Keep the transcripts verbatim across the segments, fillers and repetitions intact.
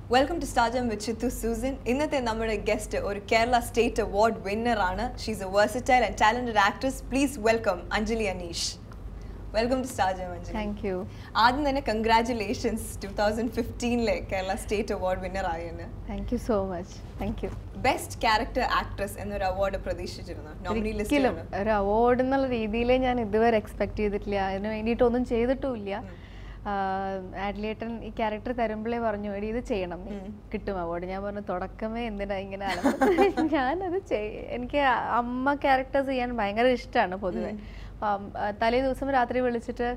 Welcome to Stardom with Chithu Susan. ഇന്നത്തെ നമ്മുടെ guest ഒരു കേരള സ്റ്റേറ്റ് അവാർഡ് വിന്നർ ആണ്. She is a versatile and talented actress. Please welcome Anjali Aneesh. Welcome to Stardom, Anjali. Thank you. ആദ്യം തന്നെ congratulations twenty fifteen ലെ Kerala state award winner ആയെന്ന്. Thank you so much. Thank you. Best character actress എന്നൊരു അവാർഡ് പ്രതീക്ഷിച്ചിരുന്നു. Nominee ലിസ്റ്റിലാണ്. ഒരു award എന്നുള്ള രീതിയിൽ ഞാൻ ഇതുവരെ എക്സ്പെക്ട് ചെയ്തിട്ടില്ല. അതിന് വേണ്ടിയിട്ടൊന്നും ചെയ്തിട്ടുമില്ല. ആഡ്ലിയേട്ടൻ ഈ ക്യാരക്ടർ തരുമ്പോഴേ പറഞ്ഞു എടി ഇത് ചെയ്യണം, കിട്ടും അവാർഡ്. ഞാൻ പറഞ്ഞു തുടക്കമേ എന്തിനാ ഇങ്ങനെ ഞാനത് എനിക്ക് അമ്മ ക്യാരക്ടേഴ്സ് ചെയ്യാൻ ഭയങ്കര ഇഷ്ടമാണ് പൊതുവെ. തലേ ദിവസം രാത്രി വിളിച്ചിട്ട്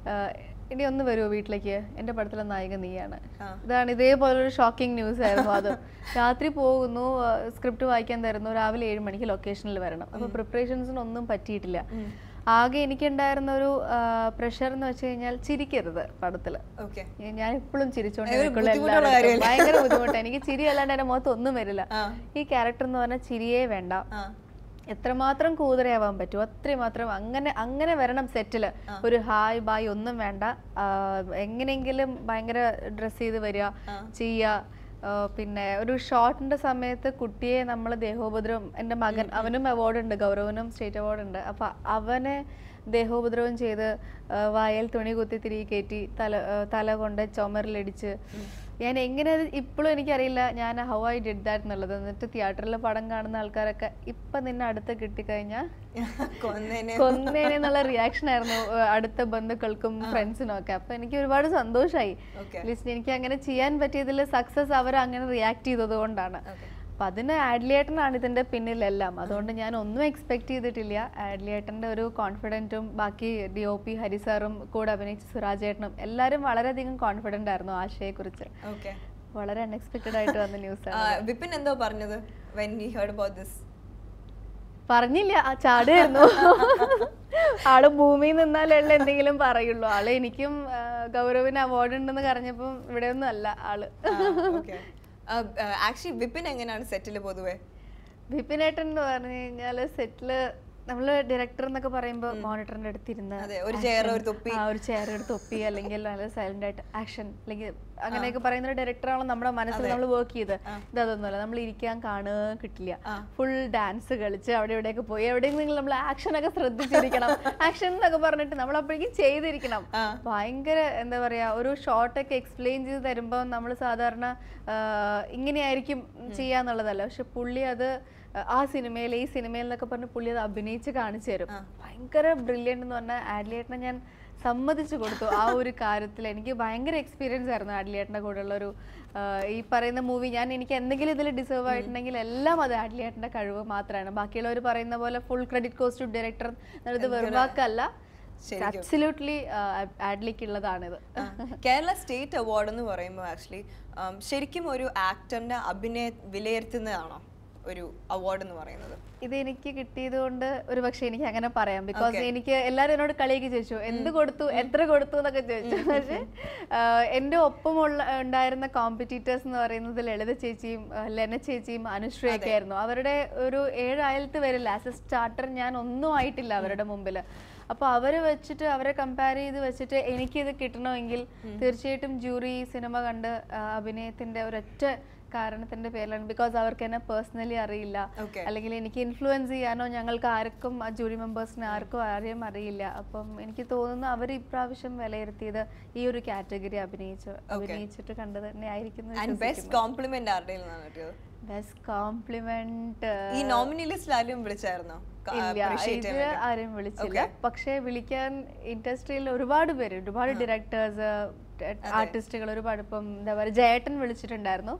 ഇനി ഒന്ന് വരുമോ വീട്ടിലേക്ക്, എൻ്റെ പടത്തിലെ നായിക നീയാണ്. ഇതാണ് ഇതേപോലൊരു ഷോക്കിംഗ് ന്യൂസ് ആയിരുന്നു. അത് രാത്രി പോകുന്നു, സ്ക്രിപ്റ്റ് വായിക്കാൻ തരുന്നു, രാവിലെ ഏഴ് മണിക്ക് ലൊക്കേഷനിൽ വരണം. അപ്പോൾ പ്രിപ്പറേഷൻസിനൊന്നും പറ്റിയിട്ടില്ല. ആകെ എനിക്കുണ്ടായിരുന്ന ഒരു പ്രഷർ എന്ന് വെച്ച് കഴിഞ്ഞാൽ ചിരിക്കരുത് പടത്തില്. ഞാൻ എപ്പോഴും ചിരിച്ചോണ്ടിരിക്കുള്ള ഭയങ്കര ബുദ്ധിമുട്ടാണ്. എനിക്ക് ചിരി അല്ലാണ്ട് എന്റെ മുഖത്ത് ഒന്നും വരില്ല. ഈ ക്യാരക്ടർ എന്ന് പറഞ്ഞാൽ ചിരിയേ വേണ്ട, എത്രമാത്രം കൂതറയാവാൻ പറ്റുമോ അത്രയും മാത്രം അങ്ങനെ അങ്ങനെ വരണം സെറ്റില്. ഒരു ഹായ് ബായ് ഒന്നും വേണ്ട, എങ്ങനെയെങ്കിലും ഭയങ്കര ഡ്രസ് ചെയ്ത് വരിക ചെയ്യുക. പിന്നെ ഒരു ഷോട്ടിന്റെ സമയത്ത് കുട്ടിയെ നമ്മൾ ദേഹോപദ്രവം, എൻ്റെ മകൻ അവനും അവാർഡ് ഉണ്ട്, ഗൗരവനും സ്റ്റേറ്റ് അവാർഡ് ഉണ്ട്. അപ്പൊ അവനെ ദേഹോപദ്രവം ചെയ്ത് വായൽ തുണി കുത്തി തിരികെ കയറ്റി തല തല കൊണ്ട് ചുമരിലടിച്ച് ഞാൻ എങ്ങനെ ഇപ്പോഴും എനിക്കറിയില്ല ഞാൻ ഹൗ ഐ ഡിഡ് ദാറ്റ് എന്നുള്ളത്. എന്നിട്ട് തിയേറ്ററിലെ പടം കാണുന്ന ആൾക്കാരൊക്കെ ഇപ്പൊ നിന്നെ അടുത്ത് കിട്ടിക്കഴിഞ്ഞാൽ കൊന്നേനെ എന്നുള്ള റിയാക്ഷൻ ആയിരുന്നു അടുത്ത ബന്ധുക്കൾക്കും ഫ്രണ്ട്സിനും ഒക്കെ. അപ്പൊ എനിക്ക് ഒരുപാട് സന്തോഷമായി. അറ്റ്ലീസ്റ്റ് എനിക്ക് അങ്ങനെ ചെയ്യാൻ പറ്റിയതിൽ സക്സസ് അവർ അങ്ങനെ റിയാക്ട് ചെയ്തത് കൊണ്ടാണ്. അപ്പൊ അതിന് ആഡ്ലിയേട്ടനാണ് ഇതിന്റെ പിന്നിലെല്ലാം. അതുകൊണ്ട് ഞാൻ ഒന്നും എക്സ്പെക്ട് ചെയ്തിട്ടില്ല. ആഡ്ലിയേട്ടന്റെ ഒരു കോൺഫിഡൻറ്റും ബാക്കി ഡി ഒ പി ഹരിസാറും കൂടെ അഭിനയിച്ച സുരാജേട്ടനും എല്ലാവരും വളരെയധികം കോൺഫിഡന്റ് ആയിരുന്നു ആശയെ കുറിച്ച്. വളരെ അൺഎക്സ്പെക്ടഡ് ആയിട്ട് വന്ന ന്യൂസ് ആണ്. വിപിൻ എന്തോ പറഞ്ഞത് when he heard about this? പറഞ്ഞില്ല, ആ ചാടുമായിരുന്നു. ആള് ഭൂമിയിൽ നിന്നാലല്ല എന്തെങ്കിലും പറയുള്ളൂ. ആള് എനിക്കും ഗൗരവിന് അവാർഡ് ഉണ്ടെന്ന് പറഞ്ഞപ്പം ഇവിടെ ഒന്നും അല്ല ആള്. ആക്ച്വലി വിപിൻ എങ്ങനെയാണ് സെറ്റില് പൊതുവെ? വിപിനേട്ടൻ എന്ന് പറഞ്ഞു കഴിഞ്ഞാല് സെറ്റില് നമ്മള് ഡയറക്ടർ എന്നൊക്കെ പറയുമ്പോ മോണിറ്ററിന്റെ അടുത്തിരുന്ന് ഒരു ചെയർ എടുത്ത് തൊപ്പി അല്ലെങ്കിൽ നല്ല സൈലന്റ് ആയിട്ട് ആക്ഷൻ അല്ലെങ്കിൽ അങ്ങനെയൊക്കെ പറയുന്ന ഒരു ഡയറക്ടറാണല്ലോ നമ്മുടെ മനസ്സിൽ നമ്മൾ വർക്ക് ചെയ്ത്. ഇതൊന്നുമല്ല, നമ്മൾ ഇരിക്കാൻ കാണുക കിട്ടില്ല. ഫുൾ ഡാൻസ് കളിച്ച് അവിടെ ഇവിടെയൊക്കെ പോയി എവിടെയെങ്കിലും നമ്മൾ ആക്ഷൻ ഒക്കെ ശ്രദ്ധിച്ചിരിക്കണം. ആക്ഷൻ എന്നൊക്കെ പറഞ്ഞിട്ട് നമ്മൾ അപ്പോഴേക്കും ചെയ്തിരിക്കണം. ഭയങ്കര എന്താ പറയാ, ഒരു ഷോർട്ടൊക്കെ എക്സ്പ്ലെയിൻ ചെയ്ത് തരുമ്പോ നമ്മൾ സാധാരണ ഇങ്ങനെയായിരിക്കും ചെയ്യാന്നുള്ളതല്ല. പക്ഷെ പുള്ളി അത് ആ സിനിമയിൽ ഈ സിനിമയിൽ എന്നൊക്കെ പറഞ്ഞ് പുള്ളി അത് അഭിനയിച്ച് കാണിച്ചു തരും. ഭയങ്കര ബ്രില്യൻ്റ് എന്ന് പറഞ്ഞാൽ ആഡ്ലിയേട്ടനെ ഞാൻ സമ്മതിച്ചു കൊടുത്തു ആ ഒരു കാര്യത്തിൽ. എനിക്ക് ഭയങ്കര എക്സ്പീരിയൻസ് ആയിരുന്നു ആഡ്ലിയേട്ടൻ്റെ കൂടെയുള്ള ഒരു ഈ പറയുന്ന മൂവി. ഞാൻ എനിക്ക് എന്തെങ്കിലും ഇതിൽ ഡിസേർവ് ആയിട്ടുണ്ടെങ്കിൽ എല്ലാം അത് ആഡ്ലിയേട്ടൻ്റെ കഴിവ് മാത്രമാണ്. ബാക്കിയുള്ളവർ പറയുന്ന പോലെ full credit goes to director എന്നുള്ളത് വെറും വാക്കല്ല, അബ്സല്യൂട്ട്ലി ആഡ്ലിക്കുള്ളതാണിത്. കേരള സ്റ്റേറ്റ് അവാർഡ് എന്ന് പറയുമ്പോൾ ആക്ച്വലി ശരിക്കും ഒരു ആക്ടറിന്റെ അഭിനയം വിലയിരുത്തുന്നതാണോ ഒരു അവാർഡ് എന്ന് പറയുന്നത്? ഇത് എനിക്ക് കിട്ടിയത് കൊണ്ട് ഒരു പക്ഷെ എനിക്ക് അങ്ങനെ പറയാം. ബിക്കോസ് എനിക്ക് എല്ലാവരും എന്നോട് കളിയൊക്കെ ചോദിച്ചു എന്ത് കൊടുത്തു എത്ര കൊടുത്തു എന്നൊക്കെ ചോദിച്ചു. പക്ഷെ എൻ്റെ ഒപ്പമുള്ള ഉണ്ടായിരുന്ന കോമ്പറ്റീറ്റേഴ്സ് എന്ന് പറയുന്നത് ലളിത ചേച്ചിയും ലെന ചേച്ചിയും അനുശ്രീയൊക്കെ ആയിരുന്നു. അവരുടെ ഒരു ഏഴായിരത്ത് വരില്ല. ആസ് എ സ്റ്റാർട്ടർ ഞാൻ ഒന്നും ആയിട്ടില്ല അവരുടെ മുമ്പിൽ. അപ്പോൾ അവരെ വെച്ചിട്ട് അവരെ കമ്പയർ ചെയ്ത് വെച്ചിട്ട് എനിക്കിത് കിട്ടണമെങ്കിൽ തീർച്ചയായിട്ടും ജൂറി സിനിമ കണ്ട് അഭിനയത്തിന്റെ ഒരൊറ്റ കാരണത്തിന്റെ പേരിലാണ്. ബിക്കോസ് അവർക്ക് എന്നെ പേഴ്സണലി അറിയില്ല, അല്ലെങ്കിൽ എനിക്ക് ഇൻഫ്ലുവൻസ് ചെയ്യാനോ ഞങ്ങൾക്ക് ആർക്കും ആ ജൂറി മെമ്പേഴ്സിന് ആർക്കും ആരെയും അറിയില്ല. അപ്പം എനിക്ക് തോന്നുന്നു അവർ ഇപ്രാവശ്യം വിലയിരുത്തിയത് ഈ ഒരു കാറ്റഗറി അഭിനയിച്ചു അഭിനയിച്ചിട്ട് കണ്ടത് തന്നെ ആയിരിക്കും. ബെസ്റ്റ് കോംപ്ലിമെന്റ് ബെസ്റ്റ് കോംപ്ലിമെന്റ് ഈ നോമിനി ലിസ്റ്റിൽ ആരും വിളിച്ചായിരുന്നോ? ഇത് ആരും വിളിച്ചില്ല. പക്ഷെ വിളിക്കാൻ ഇൻഡസ്ട്രിയിൽ ഒരുപാട് പേര്, ഒരുപാട് ഡയറക്ടേഴ്സ്, ആർട്ടിസ്റ്റുകൾ ഒരുപാട്. ഇപ്പം എന്താ പറയുക, ജയേട്ടൻ വിളിച്ചിട്ടുണ്ടായിരുന്നു,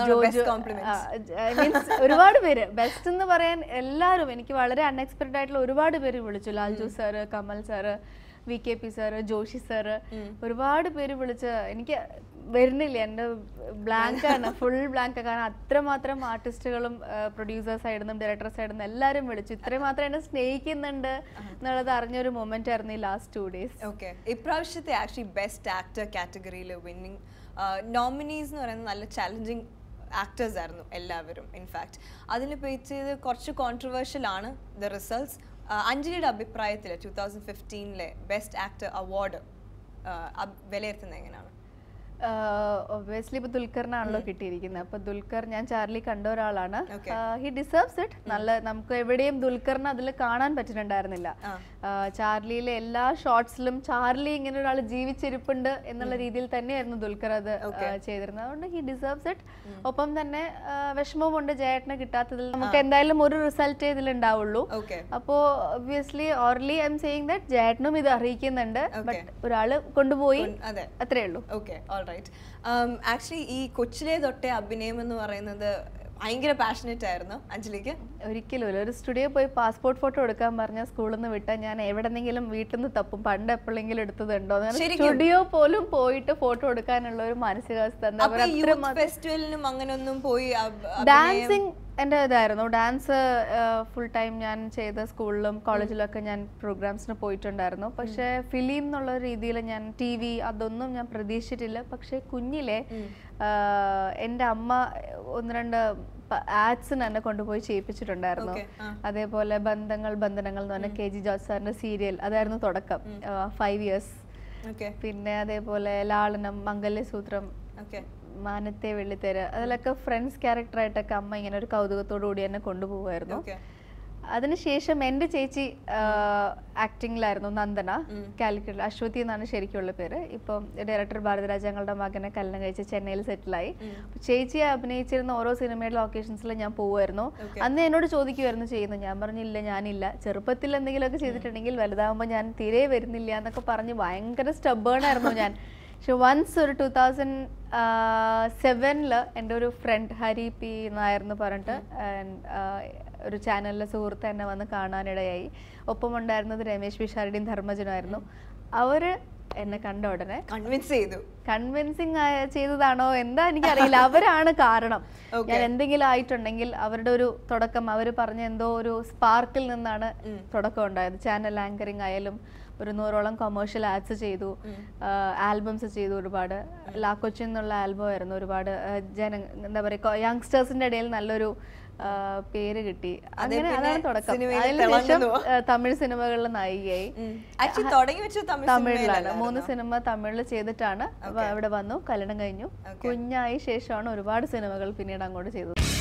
മീൻസ് ഒരുപാട് പേര്. ബെസ്റ്റ് എന്ന് പറയാൻ എല്ലാവരും എനിക്ക് വളരെ അൺഎക്സ്പെക്ടഡ് ആയിട്ടുള്ള ഒരുപാട് പേര് വിളിച്ചു. Lalju sir, Kamal sir, V K P sir, Joshi sir, ഒരുപാട് പേര് വിളിച്ച് എനിക്ക് വരുന്നില്ല, എൻ്റെ ബ്ലാങ്ക് ആണ്, ഫുൾ ബ്ലാങ്ക്. കാരണം അത്രമാത്രം ആർട്ടിസ്റ്റുകളും പ്രൊഡ്യൂസേഴ്സ് ആയിരുന്നു ഡയറക്ടേഴ്സ് ആയിരുന്നു എല്ലാവരും വിളിച്ചു. ഇത്രയും മാത്രം എന്നെ സ്നേഹിക്കുന്നുണ്ട് എന്നുള്ളത് അറിഞ്ഞൊരു മൊമെന്റ് ആയിരുന്നു ഈ ലാസ്റ്റ് ടു ഡേയ്സ്. ഓക്കെ, ഇപ്രാവശ്യത്തെ ആക്ച്വലി ബെസ്റ്റ് ആക്ടർ കാറ്റഗറിയിൽ വിന്നിങ് നോമിനീസ് എന്ന് പറയുന്നത് നല്ല ചാലഞ്ചിങ് ആക്ടേഴ്സ് ആയിരുന്നു എല്ലാവരും. ഇൻഫാക്ട് അതിൽ പേച്ച് ചെയ്ത് കുറച്ച് കോൺട്രവേഴ്ഷ്യൽ ആണ് ദ റിസൾട്ട്സ്. അഞ്ജലിയുടെ അഭിപ്രായത്തിൽ ടൂ തൗസൻഡ് ഫിഫ്റ്റീനിലെ ബെസ്റ്റ് ആക്ടർ അവാർഡ് വിലയിരുത്തുന്നത് എങ്ങനെയാണ്? ഒബ്വിയസ്ലി ഇപ്പൊ ദുൽഖറിനാണല്ലോ കിട്ടിയിരിക്കുന്നത്. അപ്പൊ ദുൽഖർ ഞാൻ ചാർലി കണ്ട ഒരാളാണ്. He deserves it. നല്ല നമുക്ക് എവിടെയും ദുൽഖറിനെ അതിൽ കാണാൻ പറ്റുന്നുണ്ടായിരുന്നില്ല. ചാർലിയിലെ എല്ലാ ഷോർട്സിലും ചാർലി ഇങ്ങനെ ഒരാൾ ജീവിച്ചിരിപ്പുണ്ട് എന്നുള്ള രീതിയിൽ തന്നെയായിരുന്നു ദുൽഖർ അത് ചെയ്തിരുന്നത്. അതുകൊണ്ട് ഹി ഡിസേർവ്സ് ഇറ്റ്. ഒപ്പം തന്നെ വിഷമമുണ്ട് ജയേട്ടനെ കിട്ടാത്തതിൽ. നമുക്ക് എന്തായാലും ഒരു റിസൾട്ട് ഇതിലുണ്ടാവുള്ളൂ. അപ്പോ obviously only I'm saying that ജയേട്ടനും ഇത് അറിയിക്കുന്നുണ്ട്. ബട്ട് ഒരാള് കൊണ്ടുപോയി, അത്രേ ഉള്ളൂ. ആക്ച്വലി ഈ കൊച്ചിലെ തൊട്ടേ അഭിനയം എന്ന് പറയുന്നത് ഭയങ്കര പാഷനേറ്റ് ആയിരുന്നു അഞ്ജലിക്ക്? ഒരിക്കലും ഇല്ല. ഒരു സ്റ്റുഡിയോ പോയി പാസ്പോർട്ട് ഫോട്ടോ എടുക്കാൻ പറഞ്ഞാൽ സ്കൂളിൽ നിന്ന് വിട്ടാൽ ഞാൻ എവിടെന്നെങ്കിലും വീട്ടിൽ നിന്ന് തപ്പും. പണ്ട് എപ്പോഴെങ്കിലും എടുത്തതുണ്ടോ? സ്റ്റുഡിയോ പോലും പോയിട്ട് ഫോട്ടോ എടുക്കാനുള്ള ഒരു മാനസികാവസ്ഥ. ഫെസ്റ്റിവലിനും അങ്ങനെയൊന്നും പോയി? ഡാൻസിങ് എൻ്റെ ഇതായിരുന്നു. ഡാൻസ് ഫുൾ ടൈം ഞാൻ ചെയ്ത സ്കൂളിലും കോളേജിലും ഒക്കെ ഞാൻ പ്രോഗ്രാംസിന് പോയിട്ടുണ്ടായിരുന്നു. പക്ഷെ ഫിലിം എന്നുള്ള രീതിയിൽ ഞാൻ ടി വി അതൊന്നും ഞാൻ പ്രതീക്ഷിച്ചിട്ടില്ല. പക്ഷെ കുഞ്ഞിലെ എൻ്റെ അമ്മ ഒന്ന് രണ്ട് ആഡ്സിന് എന്നെ കൊണ്ടുപോയി ചെയ്യിപ്പിച്ചിട്ടുണ്ടായിരുന്നു. അതേപോലെ ബന്ധങ്ങൾ ബന്ധനങ്ങൾ എന്ന് പറഞ്ഞ കെ ജി ജോർജ് സാറിന്റെ സീരിയൽ, അതായിരുന്നു തുടക്കം. Five years. പിന്നെ അതേപോലെ ലാളനം, മംഗല്യസൂത്രം, മാനത്തെ വെള്ളിത്തേര, അതിലൊക്കെ ഫ്രണ്ട്സ് ക്യാരക്ടറായിട്ടൊക്കെ അമ്മ ഇങ്ങനെ ഒരു കൗതുകത്തോടു കൂടി എന്നെ കൊണ്ടുപോകുമായിരുന്നു. അതിനുശേഷം എൻ്റെ ചേച്ചി ആക്ടിങ്ങിലായിരുന്നു, നന്ദന, കാലിക്കറ്റ്, അശ്വതി എന്നാണ് ശരിക്കുള്ള പേര്. ഇപ്പം ഡയറക്ടർ ഭാരതരാജ ഞങ്ങളുടെ മകനെ കല്യാണം കഴിച്ച് ചെന്നൈയിൽ സെറ്റിലായി. ചേച്ചി അഭിനയിച്ചിരുന്ന ഓരോ സിനിമയുടെ ലൊക്കേഷൻസിൽ ഞാൻ പോവുമായിരുന്നു. അന്ന് എന്നോട് ചോദിക്കുമായിരുന്നു ചെയ്യുന്നു. ഞാൻ പറഞ്ഞില്ല, ഞാനില്ല. ചെറുപ്പത്തിൽ എന്തെങ്കിലുമൊക്കെ ചെയ്തിട്ടുണ്ടെങ്കിൽ വലുതാകുമ്പോൾ ഞാൻ തീരെ വരുന്നില്ല എന്നൊക്കെ പറഞ്ഞ് ഭയങ്കര സ്റ്റബേൺ ആയിരുന്നു ഞാൻ. പക്ഷെ വൺസ് ഒരു ടൂ തൗസൻഡ് സെവനില് എൻ്റെ ഒരു ഫ്രണ്ട് ഹരി പി നായർന്ന് പറഞ്ഞിട്ട് ഒരു ചാനലിലെ സുഹൃത്ത് എന്നെ വന്ന് കാണാനിടയായി. ഒപ്പം ഉണ്ടായിരുന്നത് രമേശ് പിഷാരടിയും ധർമ്മജനുമായിരുന്നു. അവര് എന്നെ കണ്ട ഉടനെ കൺവിൻസ് ചെയ്തു. കൺവിൻസിങ് ചെയ്തതാണോ എന്താ എനിക്കറിയില്ല. അവരാണ് കാരണം. ഞാൻ എന്തെങ്കിലും ആയിട്ടുണ്ടെങ്കിൽ അവരുടെ ഒരു തുടക്കം, അവർ പറഞ്ഞ എന്തോ ഒരു സ്പാർക്കിൽ നിന്നാണ് തുടക്കം ഉണ്ടായത്. ചാനൽ ആങ്കറിങ് ആയാലും ഒരു നൂറോളം കൊമേഴ്ഷ്യൽ ആഡ്സ് ചെയ്തു, ആൽബംസ് ചെയ്തു. ഒരുപാട് ലാ കൊച്ചി എന്നുള്ള ആൽബം ആയിരുന്നു. ഒരുപാട് ജന എന്താ പറയുക യങ്സ്റ്റേഴ്സിന്റെ ഇടയിൽ നല്ലൊരു പേര് കിട്ടി. അങ്ങനെ അതാണ് തുടക്കം. അതിനുശേഷം തമിഴ് സിനിമകളിൽ നായികയായി. തമിഴിലാണ് മൂന്ന് സിനിമ തമിഴിൽ ചെയ്തിട്ടാണ് അവിടെ വന്നു. കല്യാണം കഴിഞ്ഞു. കുഞ്ഞായി ശേഷമാണ് ഒരുപാട് സിനിമകൾ പിന്നീട് അങ്ങോട്ട് ചെയ്തത്.